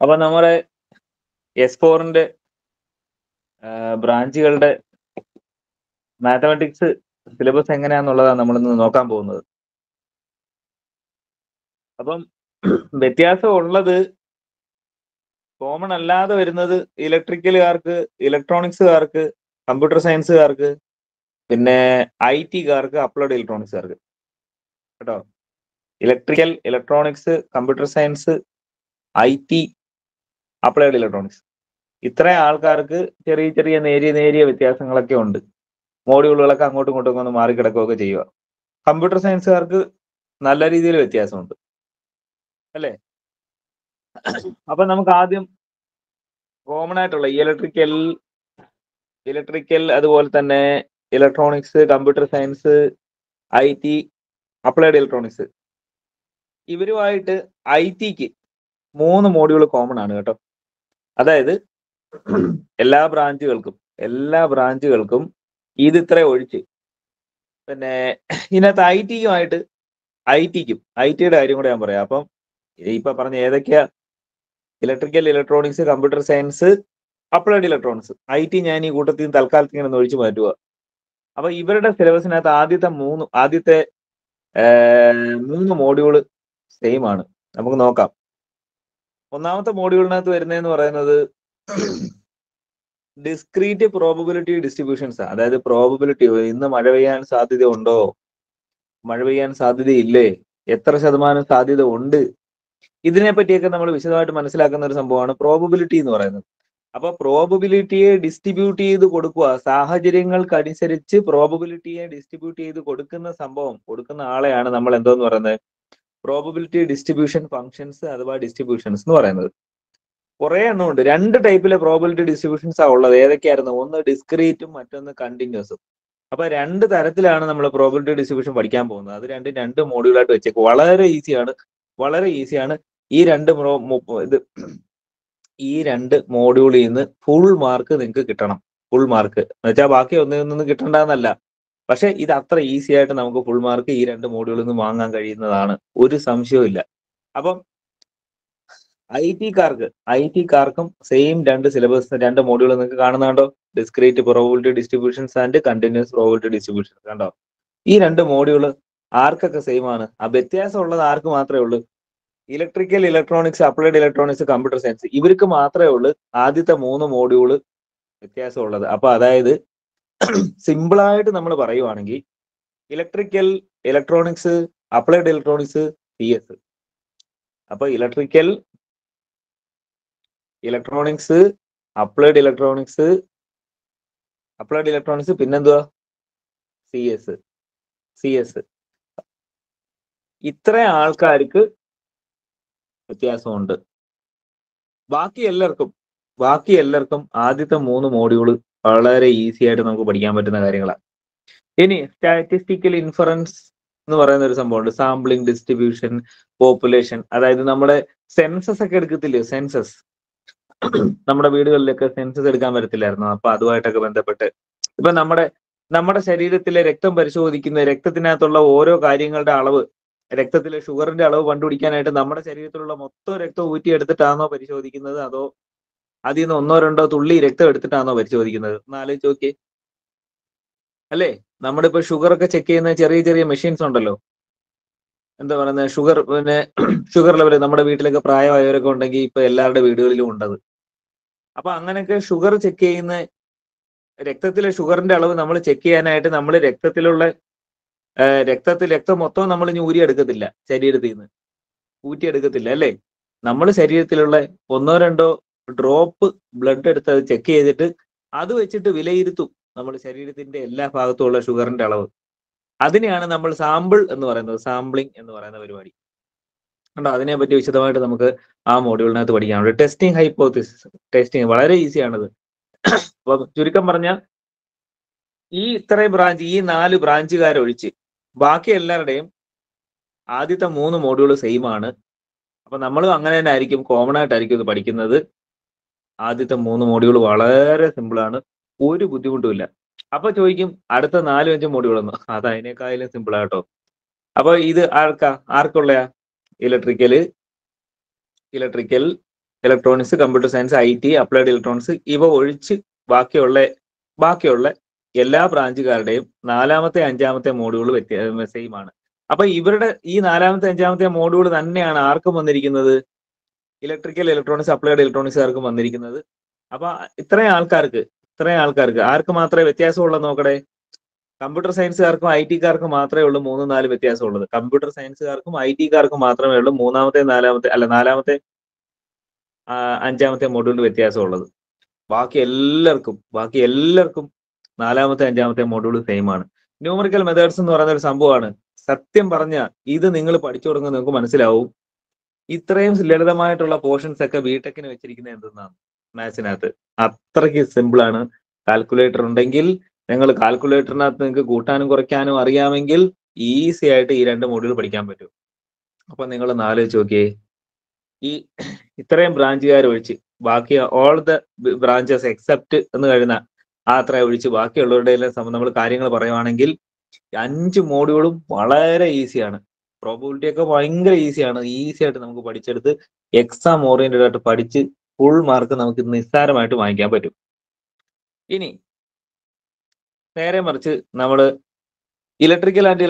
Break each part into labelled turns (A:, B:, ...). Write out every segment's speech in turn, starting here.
A: അപ്പൊ നമ്മുടെ S4-ന്റെ ബ്രാഞ്ചുകളുടെ mathematics syllabus എങ്ങനെയാന്നുള്ളതാണ് നമ്മളിന്ന് നോക്കാൻ പോകുന്നത്. അപ്പം വ്യത്യാസം ഉള്ളത് കോമൺ അല്ലാതെ വരുന്നത് ഇലക്ട്രിക്കലുകാർക്ക്, ഇലക്ട്രോണിക്സുകാർക്ക്, കമ്പ്യൂട്ടർ സയൻസുകാർക്ക്, പിന്നെ IT-കാർക്ക്, അപ്ലൈഡ് ഇലക്ട്രോണിക്സുകാർക്ക് കേട്ടോ. Electrical, electronics, computer science, IT, applied electronics, ഇത്രയും ആൾക്കാർക്ക് ചെറിയ ചെറിയ നേരിയ വ്യത്യാസങ്ങളൊക്കെ ഉണ്ട്. മോഡ്യൂളുകളൊക്കെ അങ്ങോട്ടും ഇങ്ങോട്ടും ഒന്ന് മാറിക്കിടക്കുകയൊക്കെ ചെയ്യുക. കമ്പ്യൂട്ടർ സയൻസുകാർക്ക് നല്ല രീതിയിൽ വ്യത്യാസമുണ്ട് അല്ലേ. അപ്പൊ നമുക്ക് ആദ്യം കോമൺ ആയിട്ടുള്ള ഇലക്ട്രിക്കൽ അതുപോലെ തന്നെ electronics, computer science, IT, applied electronics, ഇവരുമായിട്ട് IT-ക്ക് 3 മോഡ്യൂൾ കോമൺ ആണ് കേട്ടോ. അതായത് എല്ലാ ബ്രാഞ്ചുകൾക്കും ഇത് ഇത്ര ഒഴിച്ച് പിന്നെ ഇതിനകത്ത് IT-യുടെ കാര്യം കൂടെ ഞാൻ പറയാം. അപ്പം ഇപ്പൊ പറഞ്ഞ ഏതൊക്കെയാ electrical, electronics, computer science, applied electronics, IT ഞാൻ ഈ കൂട്ടത്തിൽ നിന്ന് തൽക്കാലത്തിൽ ഇങ്ങനെ ഒഴിച്ചു മാറ്റുക. അപ്പൊ ഇവരുടെ സിലബസിനകത്ത് ആദ്യത്തെ 3 മോഡ്യൂള് സെയിം ആണ്. നമുക്ക് നോക്കാം. ഒന്നാമത്തെ മോഡ്യൂളിനകത്ത് വരുന്നതെന്ന് പറയുന്നത് ഡിസ്ക്രീറ്റ് പ്രോബബിലിറ്റി ഡിസ്ട്രിബ്യൂഷൻസ്. അതായത് പ്രോബബിലിറ്റി, ഇന്ന് മഴ പെയ്യാൻ സാധ്യത ഉണ്ടോ, മഴ പെയ്യാൻ സാധ്യതയില്ലേ, എത്ര ശതമാനം സാധ്യത ഉണ്ട്, ഇതിനെ പറ്റിയൊക്കെ നമ്മൾ വിശദമായിട്ട് മനസ്സിലാക്കുന്ന ഒരു സംഭവമാണ് പ്രോബബിലിറ്റി എന്ന് പറയുന്നത്. അപ്പൊ പ്രോബബിലിറ്റിയെ ഡിസ്ട്രിബ്യൂട്ട് ചെയ്ത് കൊടുക്കുക, സാഹചര്യങ്ങൾക്കനുസരിച്ച് പ്രോബബിലിറ്റിയെ ഡിസ്ട്രിബ്യൂട്ട് ചെയ്ത് കൊടുക്കുന്ന ആളെയാണ് നമ്മൾ എന്തോന്ന് പറയുന്നത്, പ്രോബബിലിറ്റി ഡിസ്ട്രിബ്യൂഷൻ ഫംഗ്ഷൻസ് അഥവാ ഡിസ്ട്രിബ്യൂഷൻസ് എന്ന് പറയുന്നത്. കുറെ എണ്ണം ഉണ്ട്. 2 ടൈപ്പിലെ പ്രോബബിലിറ്റി ഡിസ്ട്രിബ്യൂഷൻസ് ആ ഉള്ളത്. ഏതൊക്കെയായിരുന്നു? ഒന്ന് ഡിസ്ക്രീറ്റും മറ്റൊന്ന് കണ്ടിന്യൂസും. അപ്പൊ 2 തരത്തിലാണ് നമ്മൾ പ്രോബബിലിറ്റി ഡിസ്ട്രിബ്യൂഷൻ പഠിക്കാൻ പോകുന്നത്. അത് 2 മോഡ്യൂളായിട്ട് വെച്ചേക്കും. വളരെ ഈസിയാണ്. ഈ രണ്ട് മോഡ്യൂളിൽ നിന്ന് ഫുൾ മാർക്ക് നിങ്ങൾക്ക് കിട്ടണം. ഫുൾ മാർക്ക് എന്ന് വെച്ചാൽ ബാക്കി ഒന്നും കിട്ടണ്ടെന്നല്ല, പക്ഷെ ഇത് അത്ര ഈസി ആയിട്ട് നമുക്ക് ഫുൾ മാർക്ക് ഈ 2 മോഡ്യൂളിൽ നിന്ന് വാങ്ങാൻ കഴിയുന്നതാണ്, ഒരു സംശയവും ഇല്ല. അപ്പം IT-കാർക്കും സെയിം 2 സിലബസ്, 2 മോഡ്യൂൾ നിങ്ങൾക്ക് കാണുന്നുണ്ടോ? Discrete probability distributions and continuous probability distributions കണ്ടോ. ഈ 2 മോഡ്യൂൾ ആർക്കൊക്കെ സെയിം ആണ്? ആ വ്യത്യാസം ഉള്ളത് ആർക്ക് മാത്രമേ ഉള്ളൂ? Electrical, electronics, applied electronics, computer science, ഇവർക്ക് മാത്രമേ ഉള്ളൂ ആദ്യത്തെ 3 മോഡ്യൂള് വ്യത്യാസമുള്ളത്. അപ്പൊ അതായത് സിമ്പിളായിട്ട് നമ്മൾ പറയുവാണെങ്കിൽ electrical, electronics, applied electronics, CS. അപ്പൊ ഇലക്ട്രിക്കൽ, ഇലക്ട്രോണിക്സ്, അപ്ലൈഡ് ഇലക്ട്രോണിക്സ്, പിന്നെന്തുവാ? CS. ഇത്ര ആൾക്കാർക്ക് വ്യത്യാസമുണ്ട്. ബാക്കി എല്ലാവർക്കും ആദ്യത്തെ 3 മോഡ്യൂള് വളരെ ഈസി ആയിട്ട് നമുക്ക് പഠിക്കാൻ പറ്റുന്ന കാര്യങ്ങളാണ്. ഇനി സ്റ്റാറ്റിസ്റ്റിക്കൽ ഇൻഫറൻസ് എന്ന് പറയുന്ന ഒരു സംഭവമുണ്ട്. Sampling, distribution, population. അതായത് നമ്മുടെ സെൻസസ് ഒക്കെ എടുക്കത്തില്ലേ, സെൻസസ്, നമ്മുടെ വീടുകളിലൊക്കെ സെൻസസ് എടുക്കാൻ വരത്തില്ലായിരുന്നു. അപ്പൊ അതുമായിട്ടൊക്കെ ബന്ധപ്പെട്ട് ഇപ്പൊ നമ്മുടെ ശരീരത്തിലെ രക്തം പരിശോധിക്കുന്ന, രക്തത്തിനകത്തുള്ള ഓരോ കാര്യങ്ങളുടെ അളവ്, രക്തത്തിലെ ഷുഗറിന്റെ അളവ് കണ്ടുപിടിക്കാനായിട്ട് നമ്മുടെ ശരീരത്തിലുള്ള മൊത്തം രക്തം ഊറ്റിയെടുത്തിട്ടാണോ പരിശോധിക്കുന്നത്, അതോ അതിൽ നിന്ന് 1-2 തുള്ളി രക്തം എടുത്തിട്ടാണോ പരിശോധിക്കുന്നത്? ഒന്ന് ആലോചിച്ച് നോക്കിയേ. അല്ലേ? നമ്മുടെ ഇപ്പൊ ഷുഗർ ഒക്കെ ചെക്ക് ചെയ്യുന്ന ചെറിയ മെഷീൻസ് ഉണ്ടല്ലോ, എന്താ പറയുന്നത്, ഷുഗർ ലെവൽ നമ്മുടെ വീട്ടിലൊക്കെ പ്രായമായവരൊക്കെ ഉണ്ടെങ്കിൽ ഇപ്പൊ എല്ലാവരുടെ വീടുകളിലും ഉണ്ടത്. അപ്പൊ അങ്ങനെയൊക്കെ ഷുഗർ ചെക്ക് ചെയ്യുന്ന, രക്തത്തിലെ ഷുഗറിന്റെ അളവ് നമ്മൾ ചെക്ക് ചെയ്യാനായിട്ട് നമ്മൾ രക്തം മൊത്തം നമ്മൾ ഇനി ഊരിയെടുക്കത്തില്ല, ശരീരത്തിൽ നിന്ന് ഊറ്റിയെടുക്കത്തില്ല അല്ലേ. നമ്മൾ ശരീരത്തിലുള്ള 1-2 ഡ്രോപ്പ് ബ്ലഡ് എടുത്ത് അത് ചെക്ക് ചെയ്തിട്ട് അത് വെച്ചിട്ട് വിലയിരുത്തും നമ്മൾ ശരീരത്തിന്റെ എല്ലാ ഭാഗത്തുമുള്ള ഷുഗറിന്റെ അളവ്. അതിനെയാണ് നമ്മൾ സാമ്പിളിംഗ് എന്ന് പറയുന്ന പരിപാടി കണ്ടോ. അതിനെപ്പറ്റി വിശദമായിട്ട് നമുക്ക് ആ മോഡ്യൂളിനകത്ത് പഠിക്കാനുണ്ട്. ടെസ്റ്റിംഗ് ഹൈപ്പോത്തിസിസ്, ടെസ്റ്റിംഗ് വളരെ ഈസിയാണത്. അപ്പൊ ചുരുക്കം പറഞ്ഞാൽ ഈ 4 ബ്രാഞ്ചുകാരൊഴിച്ച് ബാക്കി എല്ലാവരുടെയും ആദ്യത്തെ 3 മോഡ്യൂൾ സെയിം ആണ്. അപ്പൊ നമ്മളും അങ്ങനെ തന്നെ ആയിരിക്കും, കോമൺ ആയിട്ടായിരിക്കും ഇത് പഠിക്കുന്നത്. ആദ്യത്തെ 3 മോഡ്യൂൾ വളരെ സിമ്പിളാണ്, ഒരു ബുദ്ധിമുട്ടുമില്ല. അപ്പൊ ചോദിക്കും അടുത്ത 4-5 മോഡ്യൂളൊന്നും, അത് അതിനേക്കാളും സിമ്പിൾ ആട്ടോ. അപ്പൊ ഇത് ആർക്കുള്ളയാ? Electrical, electronics, computer science, IT, applied electronics ഇവ ഒഴിച്ച് ബാക്കിയുള്ള എല്ലാ ബ്രാഞ്ചുകാരുടെയും 4-മത്തെ 5-മത്തെ മോഡ്യൂൾ സെയിം ആണ്. അപ്പൊ ഇവരുടെ ഈ 4-മത്തെ 5-മത്തെ മോഡ്യൂൾ തന്നെയാണ് ആർക്കും വന്നിരിക്കുന്നത്, ഇലക്ട്രിക്കൽ, ഇലക്ട്രോണിക്സ്, അപ്ലൈഡ് ഇലക്ട്രോണിക്സുകാർക്കും വന്നിരിക്കുന്നത്. അപ്പൊ ഇത്രയും ആൾക്കാർക്ക് ആർക്ക് മാത്രമേ വ്യത്യാസമുള്ളൂ നോക്കടേ? കമ്പ്യൂട്ടർ സയൻസുകാർക്കും IT-കാർക്കും മാത്രമേ ഉള്ളൂ 3-4 വ്യത്യാസമുള്ളത്. കമ്പ്യൂട്ടർ സയൻസുകാർക്കും IT-കാർക്കും മാത്രമേ ഉള്ളൂ 3-മത്തെ 4-മത്തെ 4-മത്തെ 5-മത്തെ മോഡ്യൂളിൽ വ്യത്യാസമുള്ളത്. ബാക്കി എല്ലാവർക്കും 4-മത്തെ 5-മത്തെ മോഡ്യൂൾ സെയിം ആണ്. ന്യൂമറിക്കൽ മെത്തേഡ്സ് എന്ന് പറയുന്ന ഒരു സംഭവമാണ്. സത്യം പറഞ്ഞ ഇത് നിങ്ങൾ പഠിച്ചു തുടങ്ങുമ്പോൾ നിങ്ങൾക്ക് മനസ്സിലാവും, ഇത്രയും ലളിതമായിട്ടുള്ള പോർഷൻസ് ഒക്കെ B.Techന് വെച്ചിരിക്കുന്നത് എന്തെന്നാണ് മാത്സിനകത്ത്. അത്രയ്ക്ക് സിമ്പിൾ ആണ്. കാൽക്കുലേറ്റർ ഉണ്ടെങ്കിൽ, നിങ്ങൾ കാൽക്കുലേറ്ററിനകത്ത് നിങ്ങൾക്ക് കൂട്ടാനും കുറയ്ക്കാനും അറിയാമെങ്കിൽ ഈസി ആയിട്ട് ഈ 2 മോഡ്യൂൾ പഠിക്കാൻ പറ്റും. അപ്പൊ നിങ്ങൾ ആലോചിച്ച് നോക്കിയേ, ഈ ഇത്രയും ബ്രാഞ്ചുകാർ ഒഴിച്ച് ബാക്കി ഓൾ ദ ബ്രാഞ്ചസ് എക്സെപ്റ്റ് എന്ന് കഴിയുന്ന അത്ര ഒഴിച്ച് ബാക്കിയുള്ളവരുടെ എല്ലാം നമ്മൾ കാര്യങ്ങൾ പറയുവാണെങ്കിൽ 5 മോഡ്യൂളും വളരെ ഈസിയാണ്. പ്രോബബിലിറ്റി ഒക്കെ ഭയങ്കര ഈസിയാണ്. ഈസി ആയിട്ട് നമുക്ക് പഠിച്ചെടുത്ത് എക്സാം ഓറിയന്റഡ് ആയിട്ട് പഠിച്ച് ഫുൾ മാർക്ക് നമുക്ക് നിസ്സാരമായിട്ട് വാങ്ങിക്കാൻ പറ്റും. ഇനി നേരെ മറിച്ച് നമ്മൾ ഇലക്ട്രിക്കൽ ആൻഡ്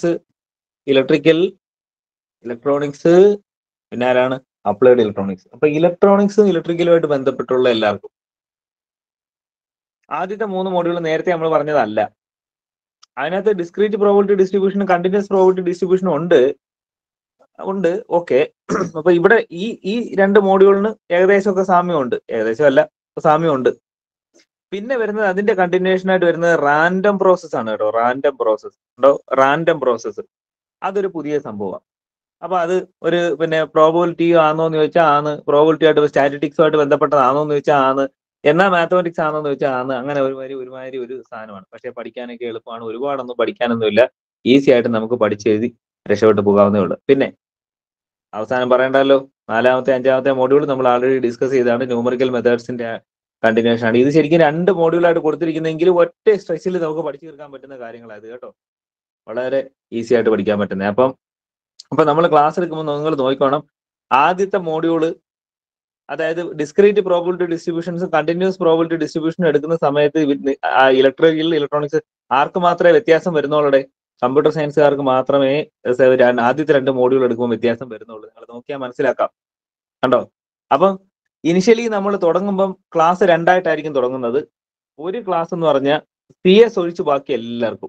A: ഇലക്ട്രോണിക്സ് പിന്നെ ആരാണ്? Applied electronics. അപ്പൊ ഇലക്ട്രോണിക്സും ഇലക്ട്രിക്കലുമായിട്ട് ബന്ധപ്പെട്ടുള്ള എല്ലാവർക്കും ആദ്യത്തെ 3 മോഡ്യൂൾ നേരത്തെ നമ്മൾ പറഞ്ഞതല്ല. അതിനകത്ത് ഡിസ്ക്രീറ്റ് പ്രോബബിലിറ്റി ഡിസ്ട്രിബ്യൂഷനും കണ്ടിന്യൂസ് പ്രോബബിലിറ്റി ഡിസ്ട്രിബ്യൂഷനും ഉണ്ട്. ഓക്കെ. അപ്പൊ ഇവിടെ ഈ 2 മോഡ്യൂളിന് ഏകദേശമൊക്കെ സാമ്യമുണ്ട്. ഏകദേശം അല്ല, സാമ്യമുണ്ട്. പിന്നെ വരുന്നത് അതിന്റെ കണ്ടിന്യൂഷൻ ആയിട്ട് വരുന്നത് റാൻഡം പ്രോസസ് ആണ് കേട്ടോ. റാൻഡം പ്രോസസ് അതൊരു പുതിയ സംഭവമാണ്. അപ്പൊ അത് ഒരു പിന്നെ പ്രോബബിലിറ്റി ആണോന്ന് ചോദിച്ചാൽ ആണ്, പ്രോബബിലിറ്റി ആയിട്ട് സ്റ്റാറ്റിസ്റ്റിക്സുമായിട്ട് ബന്ധപ്പെട്ടതാണോന്ന് ചോദിച്ചാൽ ആണ്, എന്നാ മാത്തമാറ്റിക്സ് ആണോന്ന് ചോദിച്ചാൽ ആണ്. അങ്ങനെ ഒരുമാതിരി ഒരു സാധനമാണ്. പക്ഷെ പഠിക്കാനൊക്കെ എളുപ്പമാണ്. ഒരുപാടൊന്നും പഠിക്കാനൊന്നുമില്ല. ഈസി ആയിട്ട് നമുക്ക് പഠിച്ചെഴുതി രക്ഷപ്പെട്ട് പോകാവുന്നേ ഉള്ളൂ. പിന്നെ അവസാനം പറയണ്ടല്ലോ, 4-മത്തെ 5-മത്തെ മോഡ്യൂൾ നമ്മൾ ആൾറെഡി ഡിസ്കസ് ചെയ്താണ്. ന്യൂമറിക്കൽ മെത്തേഡ്സിന്റെ കണ്ടിന്യൂഷൻ ആണ്. ഇത് ശരിക്കും 2 മോഡ്യൂളായിട്ട് കൊടുത്തിരിക്കുന്നെങ്കിൽ ഒറ്റ സ്ട്രെച്ചിൽ നമുക്ക് പഠിച്ചു തീർക്കാൻ പറ്റുന്ന കാര്യങ്ങളായത് കേട്ടോ. വളരെ ഈസി ആയിട്ട് പഠിക്കാൻ പറ്റുന്നത്. അപ്പൊ നമ്മൾ ക്ലാസ് എടുക്കുമ്പോൾ നിങ്ങൾ നോക്കണം, ആദ്യത്തെ മോഡ്യൂള് അതായത് ഡിസ്ക്രീറ്റ് പ്രോബബിലിറ്റി ഡിസ്ട്രിബ്യൂഷൻസും കണ്ടിന്യൂസ് പ്രോബബിലിറ്റി ഡിസ്ട്രിബ്യൂഷനും എടുക്കുന്ന സമയത്ത് ഇലക്ട്രിക്കൽ ആർക്ക് മാത്രമേ വ്യത്യാസം വരുന്നുള്ളൂ? കമ്പ്യൂട്ടർ സയൻസുകാർക്ക് മാത്രമേ ആദ്യത്തെ 2 മോഡ്യൂൾ എടുക്കുമ്പോൾ വ്യത്യാസം വരുന്നുള്ളൂ. നിങ്ങൾ നോക്കിയാൽ മനസ്സിലാക്കാം. കണ്ടോ? അപ്പം ഇനിഷ്യലി നമ്മൾ തുടങ്ങുമ്പം ക്ലാസ് 2ആയിട്ടായിരിക്കും തുടങ്ങുന്നത്. ഒരു ക്ലാസ് എന്ന് പറഞ്ഞാൽ CS ഒഴിച്ച് ബാക്കി എല്ലാവർക്കും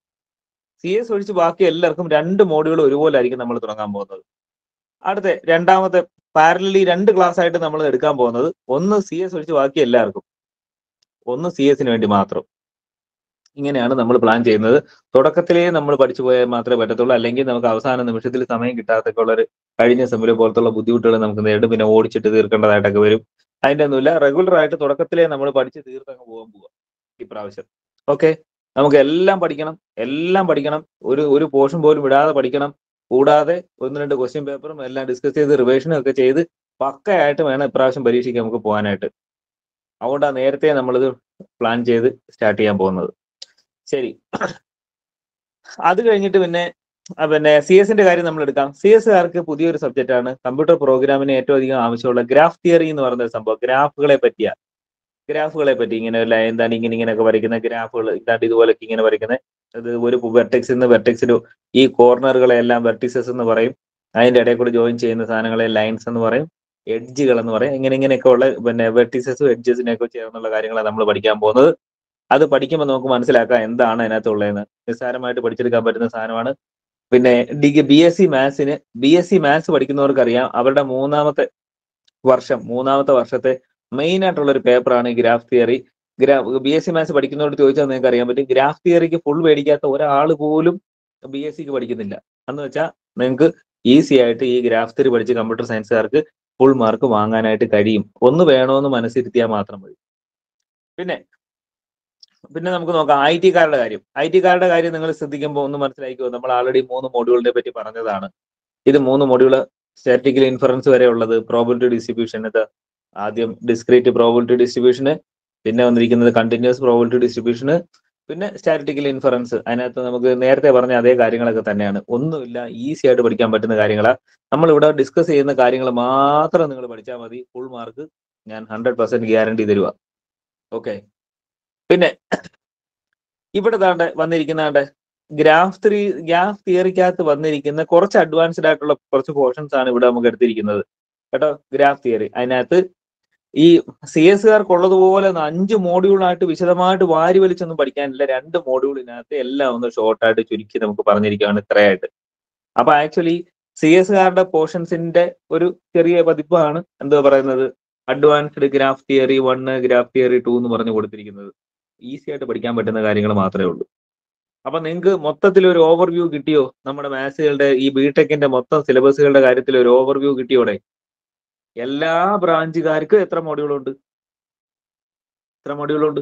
A: 2 മോഡ്യൂൾ ഒരുപോലെ ആയിരിക്കും നമ്മൾ തുടങ്ങാൻ പോകുന്നത്. അടുത്ത 2-മത്തെ പാരലലി 2 ക്ലാസ് ആയിട്ട് നമ്മൾ എടുക്കാൻ പോകുന്നത്, ഒന്ന് CS ഒഴിച്ച് ബാക്കി എല്ലാവർക്കും, ഒന്ന് CS-ന് വേണ്ടി മാത്രം. ഇങ്ങനെയാണ് നമ്മൾ പ്ലാൻ ചെയ്യുന്നത്. തുടക്കത്തിലേ നമ്മൾ പഠിച്ചു പോയാൽ മാത്രമേ പറ്റത്തുള്ളൂ. അല്ലെങ്കിൽ നമുക്ക് അവസാന നിമിഷത്തിൽ സമയം കിട്ടാത്തൊക്കെ ഉള്ളൊരു കഴിഞ്ഞ സെമ്മിലെ പോലത്തുള്ള ബുദ്ധിമുട്ടുകൾ നമുക്ക് നേരിടും. പിന്നെ ഓടിച്ചിട്ട് തീർക്കേണ്ടതായിട്ടൊക്കെ വരും. അതിന്റെ ഒന്നുമില്ല. റെഗുലർ ആയിട്ട് തുടക്കത്തിലേ നമ്മൾ പഠിച്ച് തീർത്തങ്ങ് പോവാം ഇപ്രാവശ്യം. ഓക്കെ, നമുക്ക് എല്ലാം പഠിക്കണം. ഒരു പോർഷൻ പോലും വിടാതെ പഠിക്കണം. കൂടാതെ 1-2 ക്വസ്റ്റ്യൻ പേപ്പറും എല്ലാം ഡിസ്കസ് ചെയ്ത് റിവേഷനും ഒക്കെ ചെയ്ത് പക്കയായിട്ട് വേണം ഇപ്രാവശ്യം പരീക്ഷയ്ക്ക് നമുക്ക് പോകാനായിട്ട്. അതുകൊണ്ടാണ് നേരത്തെ നമ്മളിത് പ്ലാൻ ചെയ്ത് സ്റ്റാർട്ട് ചെയ്യാൻ പോകുന്നത്. ശരി, അത് കഴിഞ്ഞിട്ട് പിന്നെ CS-ന്റെ കാര്യം നമ്മൾ എടുക്കാം. CS-കാർക്ക് പുതിയൊരു സബ്ജക്റ്റ് ആണ്. കമ്പ്യൂട്ടർ പ്രോഗ്രാമിന് ഏറ്റവും അധികം ആവശ്യമുള്ള ഗ്രാഫ് തിയറി എന്ന് പറയുന്ന ഒരു സംഭവം. ഗ്രാഫുകളെ പറ്റി ഇങ്ങനെ എന്താണ് ഇങ്ങനെയൊക്കെ വരയ്ക്കുന്ന ഗ്രാഫുകൾ, ഇതാണ്ട് ഇതുപോലൊക്കെ ഇങ്ങനെ വരയ്ക്കുന്നത്. അത് ഒരു വെർട്ടെക്സിൽ നിന്ന് വെർട്ടെക്സിൽ ഈ കോർണറുകളെ എല്ലാം വെർട്ടിസസ് എന്ന് പറയും. അതിന്റെ ഇടയിൽ കൂടി ജോയിൻ ചെയ്യുന്ന സാധനങ്ങളെ ലൈൻസ് എന്ന് പറയും, എഡ്ജുകൾ എന്ന് പറയും. ഇങ്ങനെയൊക്കെ ഉള്ള വെർട്ടിസസും എഡ്ജസിനെയൊക്കെ ചേർന്നുള്ള കാര്യങ്ങളാണ് നമ്മൾ പഠിക്കാൻ പോകുന്നത്. അത് പഠിക്കുമ്പോൾ നമുക്ക് മനസ്സിലാക്കാം എന്താണ് അതിനകത്തുള്ളതെന്ന്. നിസ്സാരമായിട്ട് പഠിച്ചെടുക്കാൻ പറ്റുന്ന സാധനമാണ്. പിന്നെ BSc മാത്സ് പഠിക്കുന്നവർക്കറിയാം, അവരുടെ മൂന്നാമത്തെ വർഷത്തെ മെയിൻ ആയിട്ടുള്ള ഒരു പേപ്പറാണ് ഈ ഗ്രാഫ് തിയറി. BSc മാത്സ് പഠിക്കുന്നവരോട് ചോദിച്ചാൽ നിങ്ങൾക്ക് അറിയാൻ പറ്റും, ഗ്രാഫ് തിയറിക്ക് ഫുൾ മേടിക്കാത്ത ഒരാൾ പോലും BScക്ക് പഠിക്കുന്നില്ല. എന്ന് വെച്ചാൽ നിങ്ങൾക്ക് ഈസി ആയിട്ട് ഈ ഗ്രാഫ് തിയറി പഠിച്ച് കമ്പ്യൂട്ടർ സയൻസുകാർക്ക് ഫുൾ മാർക്ക് വാങ്ങാനായിട്ട് കഴിയും. ഒന്ന് വേണമെന്ന് മനസ്സിരുത്തിയാൽ മാത്രം മതി. പിന്നെ നമുക്ക് നോക്കാം IT-കാരുടെ കാര്യം നിങ്ങൾ ശ്രദ്ധിക്കുമ്പോൾ ഒന്ന് മനസ്സിലാക്കിക്കോ. നമ്മൾ ആൾറെഡി 3 മോഡ്യൂളിനെ പറ്റി പറഞ്ഞതാണ്. ഇത് 3 മോഡ്യൂള് സ്റ്റാറ്റിസ്റ്റിക്കൽ ഇൻഫറൻസ് വരെ ഉള്ളത്. പ്രോബബിലിറ്റി ഡിസ്ട്രിബ്യൂഷൻ, ഇത് ആദ്യം ഡിസ്ക്രീറ്റ് പ്രോബബിലിറ്റി ഡിസ്ട്രിബ്യൂഷന്, പിന്നെ വന്നിരിക്കുന്നത് കണ്ടിന്യൂസ് പ്രോബബിലിറ്റി ഡിസ്ട്രിബ്യൂഷന്, പിന്നെ സ്റ്റാറ്റിസ്റ്റിക്കൽ ഇൻഫറൻസ്, അതിനകത്ത് നമുക്ക് നേരത്തെ പറഞ്ഞ അതേ കാര്യങ്ങളൊക്കെ തന്നെയാണ്. ഒന്നുമില്ല, ഈസി ആയിട്ട് പഠിക്കാൻ പറ്റുന്ന കാര്യങ്ങളാണ്. നമ്മൾ ഇവിടെ ഡിസ്കസ് ചെയ്യുന്ന കാര്യങ്ങൾ മാത്രം നിങ്ങൾ പഠിച്ചാൽ മതി. ഫുൾ മാർക്ക് ഞാൻ 100% ഗ്യാരണ്ടി തരുക. ഓക്കെ. പിന്നെ ഇവിടെ വന്നിരിക്കുന്ന ഗ്രാഫ് തിയറിക്കകത്ത് വന്നിരിക്കുന്ന കുറച്ച് അഡ്വാൻസ്ഡ് ആയിട്ടുള്ള കുറച്ച് പോർഷൻസ് ആണ് ഇവിടെ നമുക്ക് എടുത്തിരിക്കുന്നത് കേട്ടോ. ഗ്രാഫ് തിയറി അതിനകത്ത് ഈ CS-കാർക്കുള്ളതുപോലെ 5 മോഡ്യൂളായിട്ട് വിശദമായിട്ട് വാരി വലിച്ചൊന്നും പഠിക്കാനില്ല. 2 മോഡ്യൂളിനകത്ത് എല്ലാം ഒന്ന് ഷോർട്ടായിട്ട് ചുരുക്കി നമുക്ക് പറഞ്ഞിരിക്കുകയാണ് ഇത്രയായിട്ട്. അപ്പൊ ആക്ച്വലി CS-കാരുടെ പോർഷൻസിന്റെ ഒരു ചെറിയ പതിപ്പാണ് എന്താ പറയുന്നത് advanced graph theory 1, graph theory 2 എന്ന് പറഞ്ഞു കൊടുത്തിരിക്കുന്നത്. ഈസി ആയിട്ട് പഠിക്കാൻ പറ്റുന്ന കാര്യങ്ങൾ മാത്രമേ ഉള്ളൂ. അപ്പൊ നിങ്ങൾക്ക് മൊത്തത്തിൽ ഒരു ഓവർവ്യൂ കിട്ടിയോ? നമ്മുടെ മാത്സുകളുടെ ഈ B.Techന്റെ മൊത്തം സിലബസുകളുടെ കാര്യത്തിൽ ഒരു ഓവർവ്യൂ കിട്ടിയോടെ? എല്ലാ ബ്രാഞ്ചുകാർക്കും എത്ര മോഡ്യൂളുണ്ട്? എത്ര മോഡ്യൂളുണ്ട്?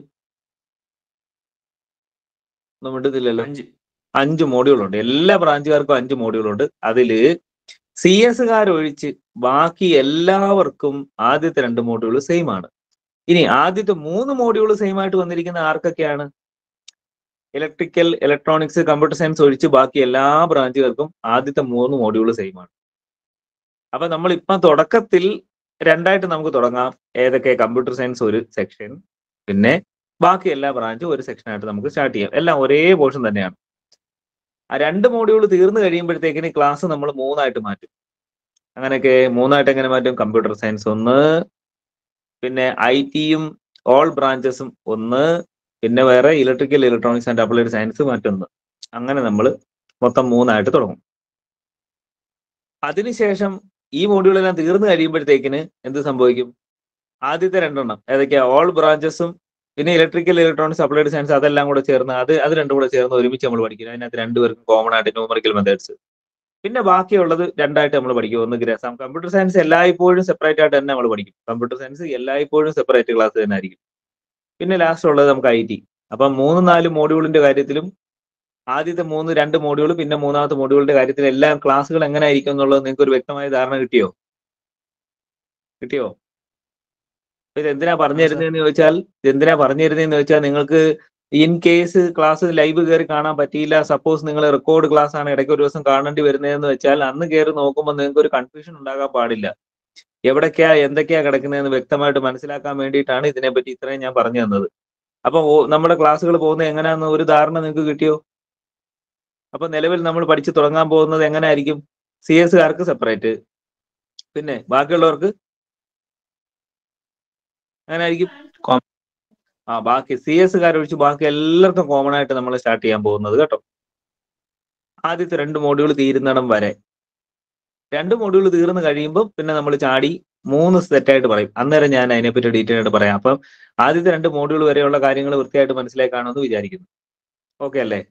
A: ഒന്നും മിണ്ടുന്നില്ലല്ലോ. 5 മോഡ്യൂളുണ്ട്. എല്ലാ ബ്രാഞ്ചുകാർക്കും 5 മോഡ്യൂളുണ്ട്. അതില് CS-കാർ ഒഴിച്ച് ബാക്കി എല്ലാവർക്കും ആദ്യത്തെ 2 മോഡ്യൂൾ സെയിം ആണ്. ഇനി ആദ്യത്തെ 3 മോഡ്യൂൾ സെയിം ആയിട്ട് വന്നിരിക്കുന്ന ആർക്കൊക്കെയാണ്? ഇലക്ട്രിക്കൽ, ഇലക്ട്രോണിക്സ്, കമ്പ്യൂട്ടർ സയൻസ് ഒഴിച്ച് ബാക്കി എല്ലാ ബ്രാഞ്ചുകാർക്കും ആദ്യത്തെ 3 മോഡ്യൂൾ സെയിം ആണ്. അപ്പൊ നമ്മൾ ഇപ്പം തുടക്കത്തിൽ 2ആയിട്ട് നമുക്ക് തുടങ്ങാം. ഏതൊക്കെ? കമ്പ്യൂട്ടർ സയൻസ് ഒരു സെക്ഷൻ, പിന്നെ ബാക്കി എല്ലാ ബ്രാഞ്ചും ഒരു സെക്ഷനായിട്ട് നമുക്ക് സ്റ്റാർട്ട് ചെയ്യാം. എല്ലാം ഒരേ പോർഷൻ തന്നെയാണ്. ആ 2 മോഡ്യൂൾ തീർന്നു കഴിയുമ്പോഴത്തേക്കിന് ക്ലാസ് നമ്മൾ 3ആയിട്ട് മാറ്റും. അങ്ങനെയൊക്കെ 3ആയിട്ട് എങ്ങനെ മാറ്റും? കമ്പ്യൂട്ടർ സയൻസ് 1, പിന്നെ IT-യും ഓൾ ബ്രാഞ്ചസും 1, പിന്നെ വേറെ electrical, electronics and applied science മറ്റൊന്ന്. അങ്ങനെ നമ്മൾ മൊത്തം 3ആയിട്ട് തുടങ്ങും. അതിനുശേഷം ഈ മോഡ്യൂളെല്ലാം തീർന്നു കഴിയുമ്പോഴത്തേക്കിന് എന്ത് സംഭവിക്കും? ആദ്യത്തെ 2 ഏതൊക്കെയാ? ഓൾ ബ്രാഞ്ചസും പിന്നെ ഇലക്ട്രിക്കൽ, ഇലക്ട്രോണിക്സ്, അപ്ലൈഡ് സയൻസ് അതെല്ലാം കൂടെ ചേർന്ന് അത് 2 കൂടെ ചേർന്ന് ഒരുമിച്ച് നമ്മൾ പഠിക്കും. അതിനകത്ത് 2 പേർക്കും കോമൺ ആയിട്ട് ന്യൂമറിക്കൽ മെത്തേഡ്സ്. പിന്നെ ബാക്കിയുള്ളത് 2ആയിട്ട് നമ്മൾ പഠിക്കും. ഒന്ന് ഗ്രാസം. കമ്പ്യൂട്ടർ സയൻസ് എല്ലായ്പ്പോഴും സെപ്പറേറ്റ് ആയിട്ട് തന്നെ നമ്മൾ പഠിക്കും. കമ്പ്യൂട്ടർ സയൻസ് എല്ലായ്പ്പോഴും സെപ്പറേറ്റ് ക്ലാസ് തന്നെ ആയിരിക്കും. പിന്നെ ലാസ്റ്റ് ഉള്ളത് നമുക്ക് IT. അപ്പം 3-4 മോഡ്യൂളിന്റെ കാര്യത്തിലും ആദ്യത്തെ 2 മോഡ്യൂൾ പിന്നെ 3ാമത്തെ മോഡ്യൂളിന്റെ കാര്യത്തിൽ എല്ലാ ക്ലാസ്സുകൾ എങ്ങനെ ആയിരിക്കും എന്നുള്ളത് നിങ്ങൾക്ക് ഒരു വ്യക്തമായ ധാരണ കിട്ടിയോ? ഇതെന്തിനാ പറഞ്ഞു തരുന്നതെന്ന് ചോദിച്ചാൽ നിങ്ങൾക്ക് ഇൻ കേസ് ക്ലാസ് ലൈവ് കയറി കാണാൻ പറ്റിയില്ല, സപ്പോസ് നിങ്ങൾ റെക്കോർഡ് ക്ലാസ് ആണ് ഇടയ്ക്ക് ഒരു ദിവസം കാണേണ്ടി വരുന്നതെന്ന് വെച്ചാൽ അന്ന് കയറി നോക്കുമ്പോൾ നിങ്ങൾക്ക് ഒരു കൺഫ്യൂഷൻ ഉണ്ടാകാൻ പാടില്ല. എവിടൊക്കെയാ എന്തൊക്കെയാ കിടക്കുന്നതെന്ന് വ്യക്തമായിട്ട് മനസ്സിലാക്കാൻ വേണ്ടിയിട്ടാണ് ഇതിനെപ്പറ്റി ഇത്രയും ഞാൻ പറഞ്ഞു തന്നത്. അപ്പൊ നമ്മുടെ ക്ലാസ്സുകൾ പോകുന്നത് എങ്ങനെയാണെന്ന് ഒരു ധാരണ നിങ്ങൾക്ക് കിട്ടിയോ? അപ്പൊ നിലവിൽ നമ്മൾ പഠിച്ചു തുടങ്ങാൻ പോകുന്നത് എങ്ങനെയായിരിക്കും? CS-കാർക്ക് സെപ്പറേറ്റ്, പിന്നെ ബാക്കിയുള്ളവർക്ക് അങ്ങനെ ആയിരിക്കും. ബാക്കി CS-കാർ ഒഴിച്ച് ബാക്കി എല്ലാവർക്കും കോമൺ ആയിട്ട് നമ്മൾ സ്റ്റാർട്ട് ചെയ്യാൻ പോകുന്നത് കേട്ടോ. ആദ്യത്തെ 2 മോഡ്യൂൾ തീരുന്നിടം വരെ. 2 മോഡ്യൂൾ തീർന്നു കഴിയുമ്പോൾ പിന്നെ നമ്മൾ ചാടി 3 സെറ്റായിട്ട് പറയും. അന്നേരം ഞാൻ അതിനെപ്പറ്റി ഡീറ്റെയിൽ ആയിട്ട് പറയാം. അപ്പം ആദ്യത്തെ 2 മോഡ്യൂൾ വരെയുള്ള കാര്യങ്ങൾ വൃത്തിയായിട്ട് മനസ്സിലായി കാണുമെന്ന് വിചാരിക്കുന്നു. ഓക്കെ അല്ലേ?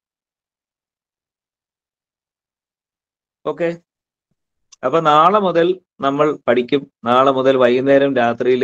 A: ഓക്കെ. അപ്പൊ നാളെ മുതൽ നമ്മൾ പഠിക്കും. നാളെ മുതൽ വൈകുന്നേരം രാത്രിയിൽ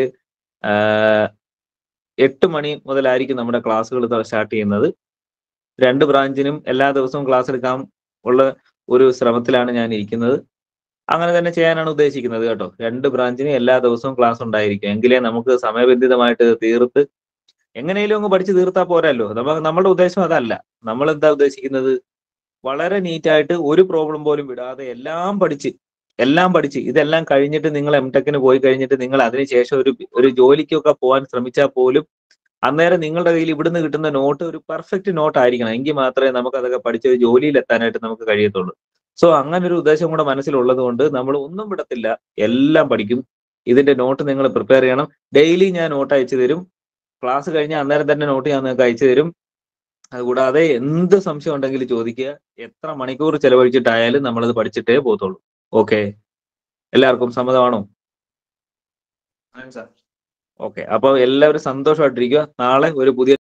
A: 8 മണി മുതലായിരിക്കും നമ്മുടെ ക്ലാസ്സുകൾ സ്റ്റാർട്ട് ചെയ്യുന്നത്. 2 ബ്രാഞ്ചിനും എല്ലാ ദിവസവും ക്ലാസ് എടുക്കാൻ ഉള്ള ഒരു ശ്രമത്തിലാണ് ഞാൻ ഇരിക്കുന്നത്. അങ്ങനെ തന്നെ ചെയ്യാനാണ് ഉദ്ദേശിക്കുന്നത് കേട്ടോ. 2 ബ്രാഞ്ചിനും എല്ലാ ദിവസവും ക്ലാസ് ഉണ്ടായിരിക്കും. എങ്കിലേ നമുക്ക് സമയബന്ധിതമായിട്ട് തീർത്ത് എങ്ങനെയും അങ്ങ് പഠിച്ച് തീർത്താൽ പോരല്ലോ. നമ്മളുടെ ഉദ്ദേശം അതല്ല. നമ്മൾ എന്താ ഉദ്ദേശിക്കുന്നത്? വളരെ നീറ്റായിട്ട് ഒരു പ്രോബ്ലം പോലും വിടാതെ എല്ലാം പഠിച്ച് ഇതെല്ലാം കഴിഞ്ഞിട്ട് നിങ്ങൾ M.Techന് പോയി കഴിഞ്ഞിട്ട് നിങ്ങൾ അതിനുശേഷം ഒരു ജോലിക്കൊക്കെ പോകാൻ ശ്രമിച്ചാൽ പോലും അന്നേരം നിങ്ങളുടെ കയ്യിൽ ഇവിടുന്ന് കിട്ടുന്ന നോട്ട് ഒരു പെർഫെക്റ്റ് നോട്ട് ആയിരിക്കണം. എങ്കിൽ മാത്രമേ നമുക്ക് അതൊക്കെ പഠിച്ച് ഒരു ജോലിയിൽ എത്താനായിട്ട് നമുക്ക് കഴിയത്തുള്ളൂ. സോ അങ്ങനെ ഒരു ഉദ്ദേശം കൂടെ മനസ്സിലുള്ളത് കൊണ്ട് നമ്മൾ ഒന്നും വിടത്തില്ല, എല്ലാം പഠിക്കും. ഇതിന്റെ നോട്ട് നിങ്ങൾ പ്രിപ്പയർ ചെയ്യണം. ഡെയിലി ഞാൻ നോട്ട് അയച്ചു തരും. ക്ലാസ് കഴിഞ്ഞാൽ അന്നേരം തന്നെ നോട്ട് ഞാൻ നിങ്ങൾക്ക് അയച്ചു തരും. അതുകൂടാതെ എന്ത് സംശയം ഉണ്ടെങ്കിലും ചോദിക്കുക. എത്ര മണിക്കൂർ ചെലവഴിച്ചിട്ടായാലും നമ്മളത് പഠിച്ചിട്ടേ പോകത്തുള്ളൂ. ഓക്കെ, എല്ലാവർക്കും സമ്മതമാണോ? ഓക്കെ, അപ്പോൾ എല്ലാവരും സന്തോഷമായിട്ടിരിക്കുക. നാളെ ഒരു പുതിയ